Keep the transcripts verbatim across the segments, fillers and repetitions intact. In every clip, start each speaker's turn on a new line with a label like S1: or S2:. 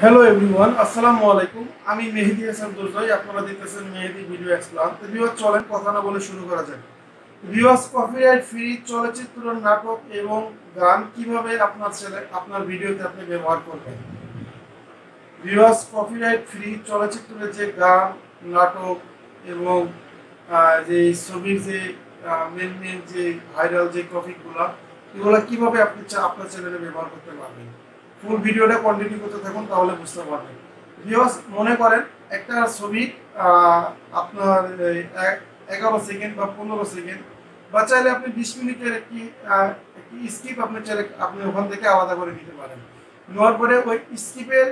S1: Hello everyone, আসসালামু আলাইকুম। আমি মেহেদি হাসান দুর্জয়, আপনারা দেখতেছেন মেহেদি ভিডিও এক্সপ্লান। তো ভিউয়ার্স, চলেন কথা না বলে শুরু করা যাক। ভিউয়ার্স, কপিরাইট ফ্রি চলচ্চিত্র, নাটক এবং গান কিভাবে আপনার ছেলে আপনার ভিডিওতে আপনি ব্যবহার করবেন। ভিউয়ার্স, কপিরাইট ফ্রি চলচ্চিত্রের যে গান, নাটক এবং যে ছবির যে মেন মেন যে ভাইরাল যে টপিকগুলো, এগুলো কিভাবে আপনি আপনার চ্যানেলে ব্যবহার করতে পারবেন। ফুল ভিডিওটা কন্টিনিউ করতে থাকুন, তাহলে বুঝতে পারবেন। ভিউয়ার্স, মনে করেন একটা ছবি আপনার এগারো সেকেন্ড বা পনেরো সেকেন্ড বা চাইলে আপনি বিশ মিনিটের একটি একটি স্কিপ আপনি চাইলে আপনি ওখান থেকে আলাদা করে নিতে পারেন। নেওয়ার পরে ওই স্কিপের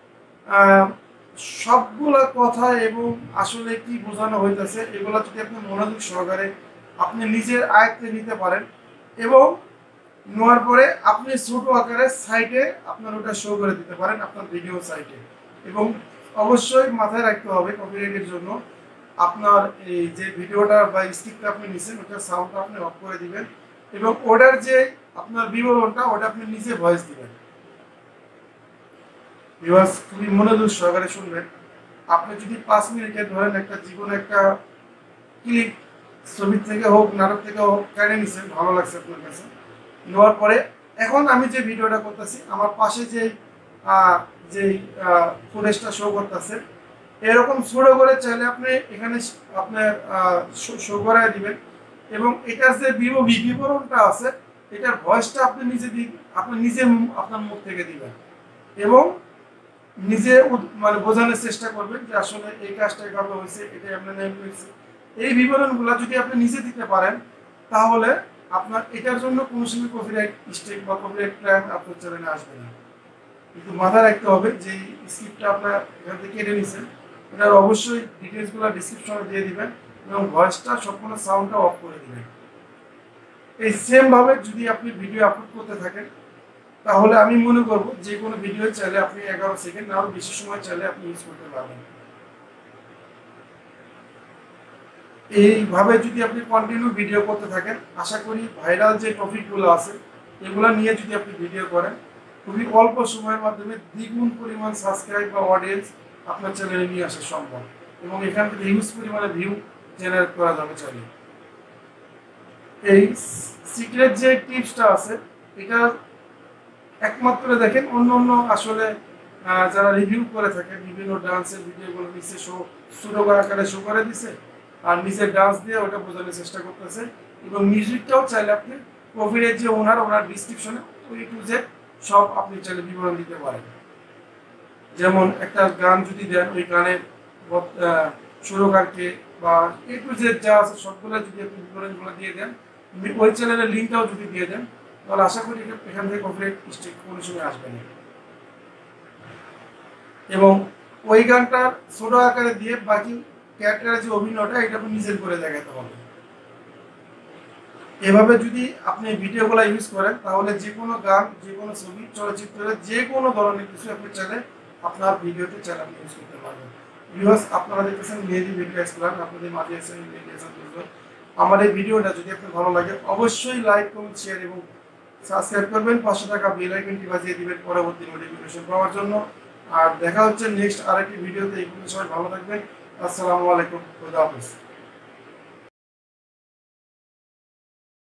S1: সবগুলা কথা এবং আসলে কি বোঝানো হইতেছে এগুলো যদি আপনি মনোযোগ সহকারে আপনি নিজের আয়ত্তে নিতে পারেন এবং নেওয়ার পরে আপনি ছোট আকারে সাইটে আপনার ওটা শো করে দিতে পারেন আপনার ভিডিও সাইটে। এবং অবশ্যই মাথায় রাখতে হবে কপিরাইটের জন্য আপনার এই যে ভিডিওটা বা স্ক্রিপ্টটা আপনি নিছেন ওটার সাউন্ডটা আপনি অফ করে দিবেন এবং ওটার যে আপনার বিবরণটা ওটা আপনি নিজে ভয়েস দিবেন। ভিউয়ার্স, খুবই মনোযোগ সহকারে শুনবেন। আপনি যদি পাঁচ মিনিটে ধরেন একটা জীবনে একটা ক্লিপ ছবি থেকে হোক নাটক থেকে হোক কেড়ে নিছেন, ভালো লাগছে আপনার কাছে, নেওয়ার পরে এখন আমি যে ভিডিওটা করতেছি আমার পাশে যে যে ফুটেজটা শো করতেছে এরকম ছোট করে চাইলে আপনি এখানে আপনার শো করায় দিবেন এবং এটার যে বিবরণটা আছে এটার ভয়েসটা আপনি নিজে দিন, আপনি নিজে আপনার মুখ থেকে দিবেন এবং নিজে মানে বোঝানোর চেষ্টা করবেন যে আসলে এই কাজটা এভাবে হয়েছে, এটা আপনার হয়েছে। এই বিবরণগুলো যদি আপনি নিজে দিতে পারেন তাহলে আপনার এটার জন্য কোনো সময় কপিরাইট স্ট্রাইক বা কপিরাইট ক্লেম আপনার চ্যানেলে আসবে না। কিন্তু মাথায় রাখতে হবে যে স্ক্রিপ্টটা আপনার এখান থেকে কেটে নিছেন এটার অবশ্যই ডিটেলসগুলো ডিসক্রিপশনে দিয়ে দিবেন এবং ভয়েসটা সম্পূর্ণ সাউন্ডটা অফ করে দিবেন। এই সেমভাবে যদি আপনি ভিডিও আপলোড করতে থাকেন তাহলে আমি মনে করবো যে কোনো ভিডিও চাইলে আপনি এগারো সেকেন্ড আরও বেশি সময় চাইলে আপনি ইউজ করতে পারবেন। এইভাবে যদি আপনি কন্টিনিউ ভিডিও করতে থাকেন আশা করি ভাইরাল যে টপিকগুলো আছে এগুলো নিয়ে যদি আপনি ভিডিও করেন খুবই অল্প সময়ের মাধ্যমে দ্বিগুণ পরিমাণ সাবস্ক্রাইব বা অডিয়েন্স আপনার চ্যানেলে নিয়ে আসা সম্ভব এবং এখান থেকে হিউজ পরিমাণে ভিউ জেনারেট করা যাবে চাইলে। এই সিক্রেট যে টিপসটা আছে এটা একমাত্র দেখেন অন্য অন্য আসলে যারা রিভিউ করে থাকে বিভিন্ন ডান্সের ভিডিওগুলো নিচে শো ছোটো আকারে শো করে দিছে আর নিচের ডান্স দিয়ে ওটা বোঝানোর চেষ্টা করতেছে এবং মিউজিকটাও চাইলে আপনি কপিরাইট যে ওনার ওনার ডিসক্রিপশনে ওই টু জেড সব আপনি চাইলে বিবরণ দিতে পারেন। যেমন একটা গান যদি দেন ওই গানের সুরকারকে বা এ টু জেড যা আছে সবগুলো যদি আপনি বিবরণগুলো দিয়ে দেন ওই চ্যানেলের লিঙ্কটাও যদি দিয়ে দেন তাহলে আশা করি এখান থেকে কপিরাইট স্ট্রাইক কোনো সময় আসবে না এবং ওই গানটার ছোট আকারে দিয়ে বাকি ক্যারেক্টারের যে অভিনয়টা এটা আপনি নিজের করে দেখাতে হবে। এভাবে যদি আপনি ভিডিওগুলো ইউজ করেন তাহলে যে কোনো গান, যে কোনো ছবি, চলচ্চিত্রের যে কোনো ধরনের কিছু আপনি চাইলে আপনার ভিডিওতে চাইলে আপনি ইউজ করতে পারবেন। ভিউয়ার্স, আপনারা দেখতেছেন মেহেদি ভিডিও এক্সপ্লান, আপনাদের মাঝে আছেন মেহেদি হাসান দুর্জয়। আমার এই ভিডিওটা যদি আপনার ভালো লাগে অবশ্যই লাইক, কমেন্ট, শেয়ার এবং সাবস্ক্রাইব করবেন, পাঁচশো টাকা বেল আইকনটি বাজিয়ে দিবেন পরবর্তী নোটিফিকেশন পাওয়ার জন্য। আর দেখা হচ্ছে নেক্সট আরেকটি ভিডিওতে। এই পর্যন্ত সবাই ভালো থাকবেন। আসসালামু আলাইকুম, খুদা হাফেজ।